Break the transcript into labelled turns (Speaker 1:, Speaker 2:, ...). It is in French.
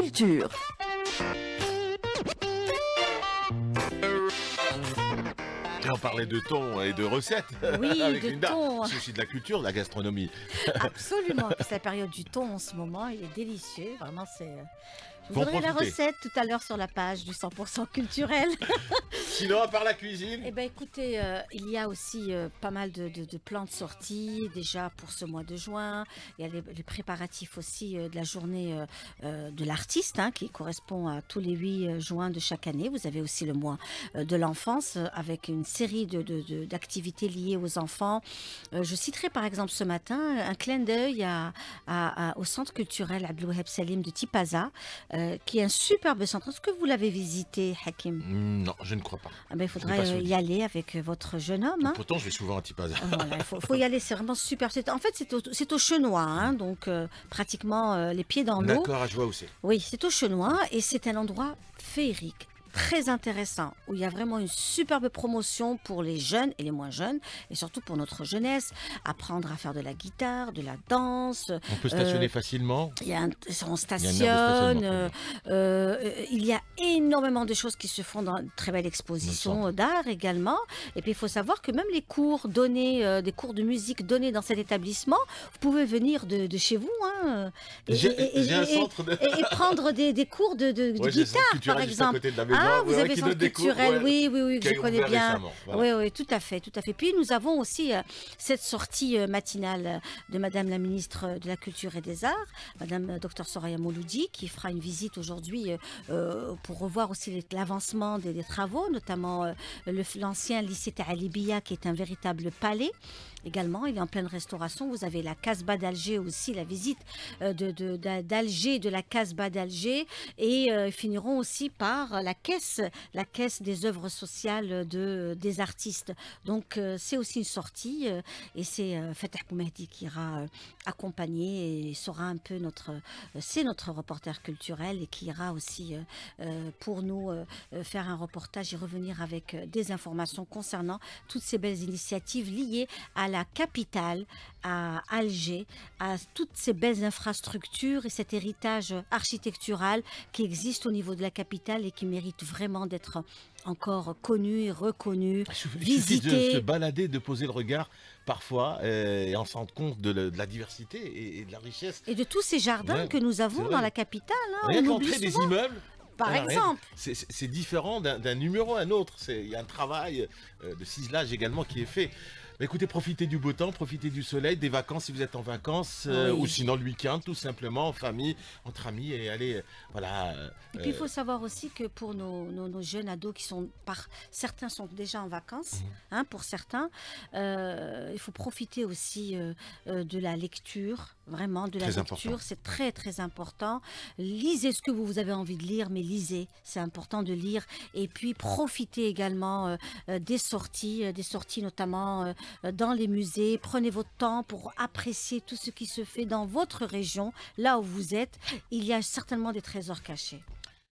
Speaker 1: culture.
Speaker 2: Et on parlait de thon et de recettes.
Speaker 1: Oui,
Speaker 2: avec
Speaker 1: de
Speaker 2: Linda.
Speaker 1: thon.
Speaker 2: C'est aussi de la culture, de la gastronomie.
Speaker 1: Absolument. C'est la période du thon en ce moment. Il est délicieux. Vraiment, c'est. Vous
Speaker 2: Faut en
Speaker 1: aurez la
Speaker 2: profiter.
Speaker 1: recette tout à l'heure sur la page du 100% culturel.
Speaker 2: Sinon, à part la cuisine,
Speaker 1: Eh bien, écoutez, il y a aussi pas mal de plans de sortie déjà pour ce mois de juin. Il y a les préparatifs aussi de la journée de l'artiste qui correspond à tous les 8 juin de chaque année. Vous avez aussi le mois de l'enfance avec une série d'activités liées aux enfants. Je citerai par exemple ce matin un clin d'œil au centre culturel Abdelouaheb Salim de Tipaza, qui est un superbe centre. Est-ce que vous l'avez visité, Hakim?
Speaker 2: non, je ne crois pas.
Speaker 1: Ah ben, il
Speaker 2: Je n'ai
Speaker 1: faudrait
Speaker 2: pas souvenir.
Speaker 1: y aller avec votre jeune homme.
Speaker 2: Pourtant, je vais souvent à Tipaza.
Speaker 1: Voilà, il faut y aller, c'est vraiment super. En fait, c'est au Chenois, donc pratiquement les pieds dans l'eau.
Speaker 2: D'accord, je vois où c'est.
Speaker 1: Oui, c'est au Chenois et c'est un endroit féerique. Très intéressant, où il y a vraiment une superbe promotion pour les jeunes et les moins jeunes, et surtout pour notre jeunesse, apprendre à faire de la guitare, de la danse.
Speaker 2: On peut stationner facilement.
Speaker 1: On
Speaker 2: Il y a une aire de
Speaker 1: stationne,
Speaker 2: stationnement,
Speaker 1: il y a énormément de choses qui se font dans une très belle exposition d'art également. Et puis il faut savoir que même les cours donnés, des cours de musique donnés dans cet établissement, vous pouvez venir de chez vous
Speaker 2: J'ai un centre de...
Speaker 1: et prendre des cours de
Speaker 2: Ouais, j'ai le centre
Speaker 1: guitare, par
Speaker 2: culturel juste à
Speaker 1: exemple.
Speaker 2: côté de la maison.
Speaker 1: Ah, vous
Speaker 2: Ouais,
Speaker 1: avez
Speaker 2: qui
Speaker 1: centre
Speaker 2: donne des cours,
Speaker 1: culturel,
Speaker 2: ouais,
Speaker 1: oui,
Speaker 2: qui
Speaker 1: que
Speaker 2: a
Speaker 1: je connais
Speaker 2: ouvert
Speaker 1: bien.
Speaker 2: récemment, voilà.
Speaker 1: Oui, tout à fait. Puis nous avons aussi cette sortie matinale de Madame la ministre de la Culture et des Arts, Madame Dr Soraya Mouloudi, qui fera une visite aujourd'hui pour revoir aussi l'avancement des travaux, notamment l'ancien lycée Taalibiya, qui est un véritable palais. Également, il est en pleine restauration. Vous avez la Casbah d'Alger aussi, la visite d'Alger, de la Casbah d'Alger. Et finiront aussi par la caisse des œuvres sociales des artistes. Donc, c'est aussi une sortie. Et c'est Fatah Boumehdi qui ira accompagner et sera un peu c'est notre reporter culturel et qui ira aussi pour nous faire un reportage et revenir avec des informations concernant toutes ces belles initiatives liées à la capitale, à Alger, à toutes ces belles infrastructures et cet héritage architectural qui existe au niveau de la capitale et qui mérite vraiment d'être encore connu et reconnu,
Speaker 2: Il suffit
Speaker 1: visité.
Speaker 2: de se balader, de poser le regard parfois et on se rend compte de la diversité et de la richesse.
Speaker 1: Et de tous ces jardins
Speaker 2: Ouais,
Speaker 1: que nous avons
Speaker 2: c'est vrai.
Speaker 1: dans la capitale.
Speaker 2: Rien
Speaker 1: on
Speaker 2: que
Speaker 1: oublie
Speaker 2: l'entrée des
Speaker 1: souvent.
Speaker 2: immeubles,
Speaker 1: Par
Speaker 2: voilà,
Speaker 1: exemple.
Speaker 2: c'est différent d'un numéro à un autre. Il y a un travail de ciselage également qui est fait. Mais écoutez, profitez du beau temps, profitez du soleil, des vacances si vous êtes en vacances,
Speaker 1: Oui.
Speaker 2: ou sinon le week-end, tout simplement, en famille, entre amis, et allez, voilà.
Speaker 1: Et puis il faut savoir aussi que pour nos jeunes ados qui sont certains sont déjà en vacances, pour certains, il faut profiter aussi de la lecture, vraiment de la
Speaker 2: Très
Speaker 1: lecture,
Speaker 2: important.
Speaker 1: c'est très très important. Lisez ce que vous avez envie de lire, mais lisez, c'est important de lire. Et puis profitez également des sorties notamment dans les musées. Prenez votre temps pour apprécier tout ce qui se fait dans votre région, là où vous êtes. Il y a certainement des trésors cachés.